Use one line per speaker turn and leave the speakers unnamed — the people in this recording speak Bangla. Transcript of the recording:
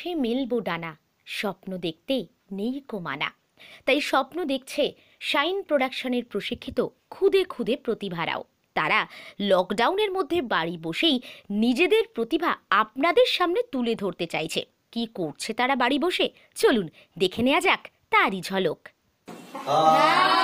আকাশে মেলবো ডানা, স্বপ্ন দেখতে নেই কো মানা। তাই স্বপ্ন দেখছে শাইন প্রোডাকশনের প্রশিক্ষিত খুদে খুদে প্রতিভারাও। তারা লকডাউনের মধ্যে বাড়ি বসেই নিজেদের প্রতিভা আপনাদের সামনে তুলে ধরতে চাইছে। কি করছে তারা বাড়ি বসে, চলুন দেখে নেওয়া যাক তারই ঝলক।